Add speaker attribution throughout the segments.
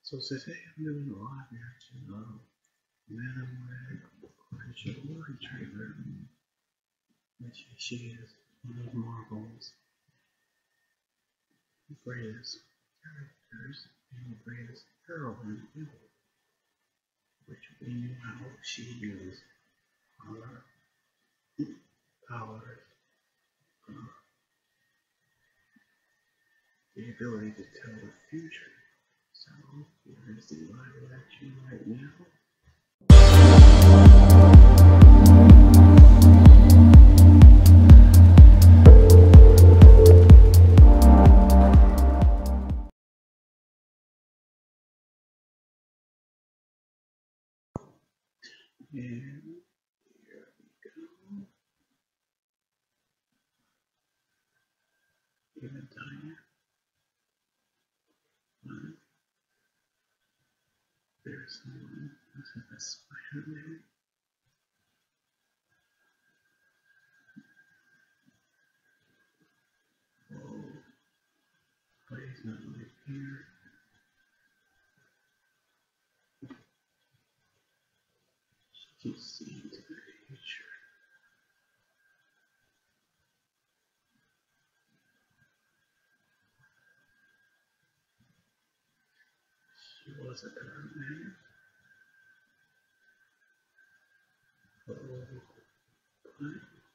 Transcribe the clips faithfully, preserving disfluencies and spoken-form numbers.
Speaker 1: So today I'm doing a live reaction of Madam Red official movie trailer, which she is one of Marvel's greatest characters and greatest heroine ever, which we knew how she used her powers, uh, the ability to tell the future. So here is the live reaction right now. And here we go. Even Diana. One. There's someone who's in a Spider-Man. Whoa. But he's not right here. She keeps seeing to the future. She was a Spider-Man. Oh, but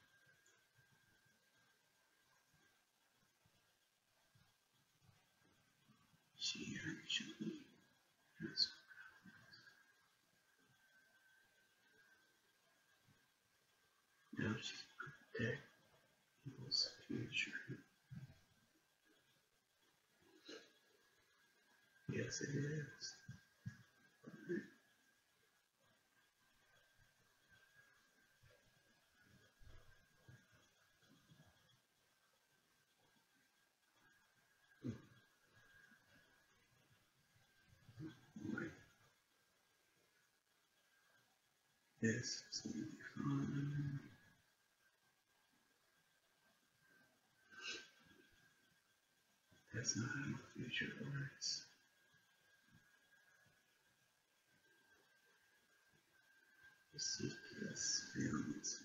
Speaker 1: she actually has powers. Now she's protecting people's future. Yes, it is. Right. Yes, it's gonna be fun. That's not how the future works. The Seekless films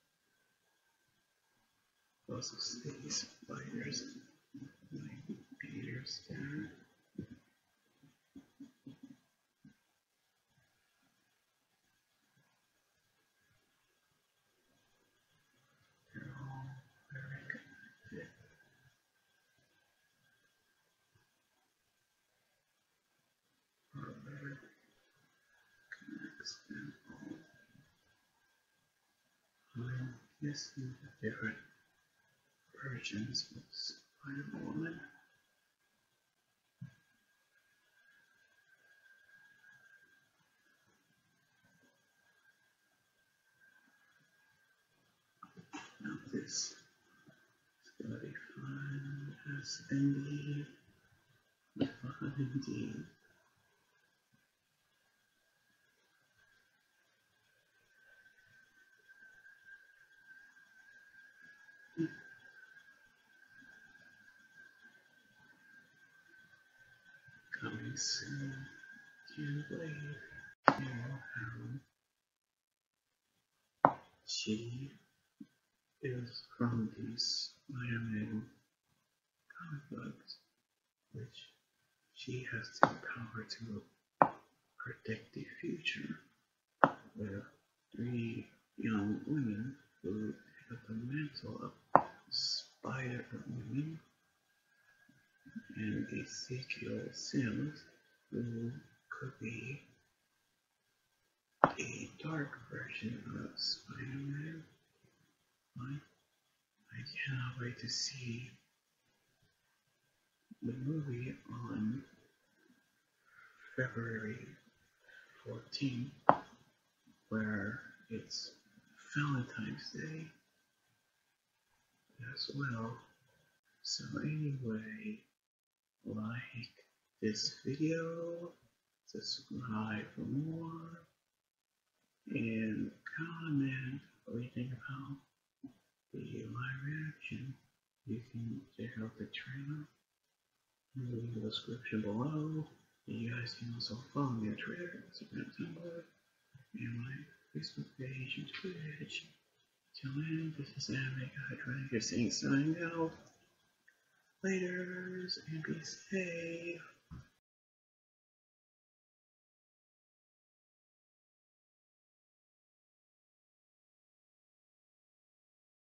Speaker 1: also stays spiders like Peter Star. They're all very connected. Harvard connects them all. I'm guessing the different versions of Spider-Woman. Now this is gonna be fun. Yes, indeed. Fun indeed. Coming soon. Can't wait. You know how she is from these Spider-Man comic books, which she has the power to predict the future. With three young women who take up the mantle of Spider-Woman, and Ezekiel Sims, who could be a dark version of Spider-Man. I, I cannot wait to see the movie on February fourteenth, where it's Valentine's Day as well. So anyway, like this video, subscribe for more, and comment what you think about the live reaction. You can check out the trailer in the description below. You guys can also follow me on Twitter, Instagram, Tumblr, and my Facebook page and Twitch. Till then, this is Anime Guy Dragon saying signing out. Laters and be safe.